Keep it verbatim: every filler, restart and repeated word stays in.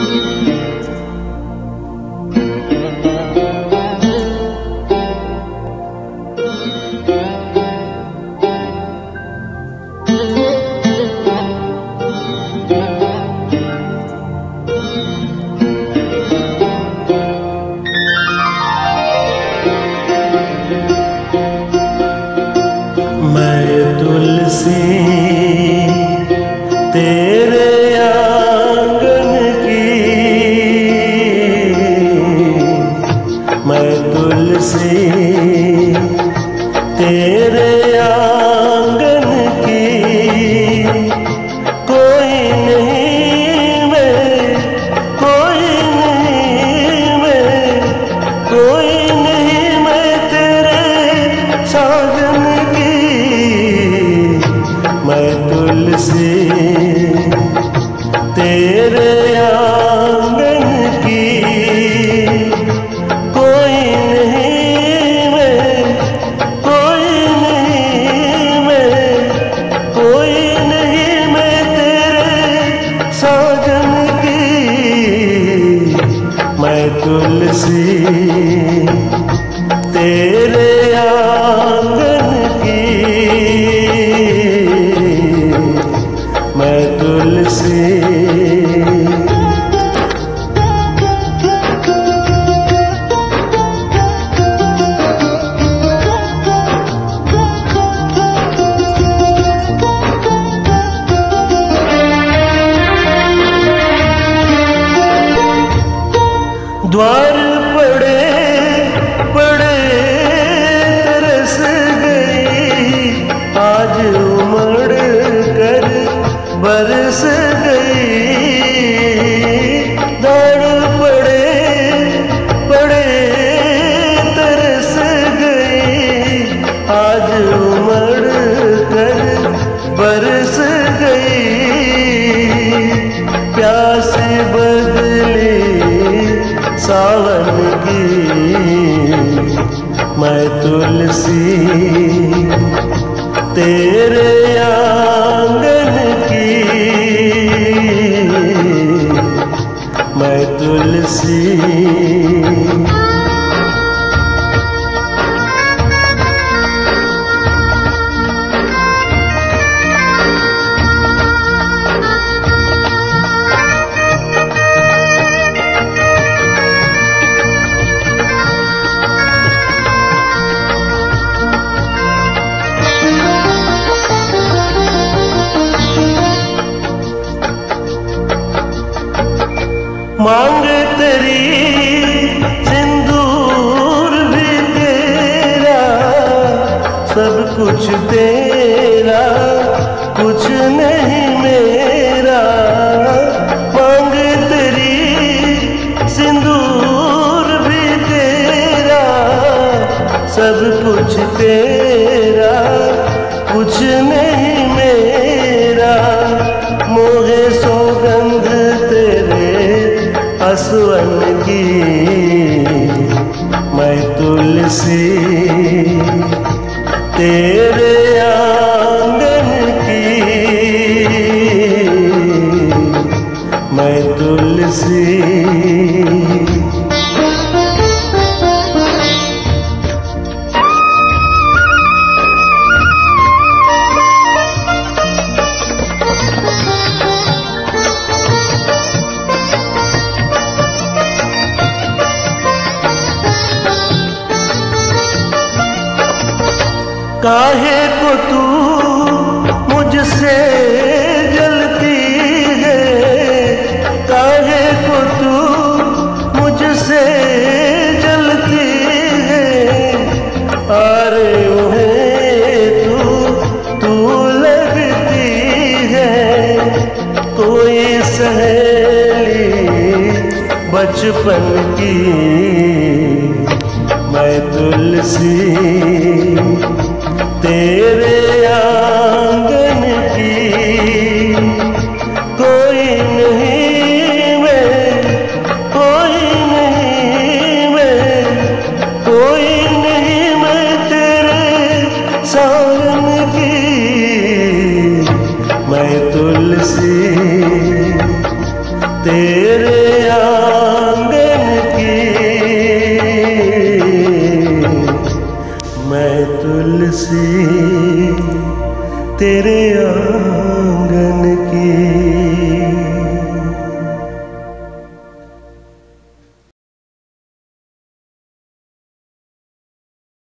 तुलसी तेरे आंगन की, मैं तुलसी तेरे आंगन की, कोई नहीं मैं, कोई नहीं मैं, कोई नहीं मैं तेरे साजन की, मैं तुलसी तेरे आंगन की, कोई नहीं मैं, कोई नहीं मैं, कोई नहीं मैं तेरे साजन की, मैं तुलसी तेरे आंगन की, मैं तुलसी। द्वार पड़े पड़े तरस गई, आज उमड़ कर बरस गई, द्वार पड़े पड़े तरस गई, आज उमड़ कर बरस गई, प्यास बदली सावन की, मैं तुलसी तेरे आंगन की, मैं तुलसी। मांग तेरी सिंदूर भी तेरा, सब कुछ तेरा कुछ नहीं मेरा, मांग तेरी सिंदूर भी तेरा, सब कुछ तेरा कुछ नहीं मेरा, मोहे सौगंध तेरे असवन की, मैं तुलसी तेरे आंगन की, मैं तुलसी। काहे को तू मुझसे जलती है, काहे को तू मुझसे जलती है, अरे उन्हें तू तू लगती है, कोई सहेली बचपन की, मैं तुलसी तेरे आंगन की, कोई नहीं मैं, कोई नहीं मैं, कोई नहीं मैं तेरे सावन की, मैं तुलसी तेरे तेरे आंगन की मैं तुलसी, तेरे आंगन की।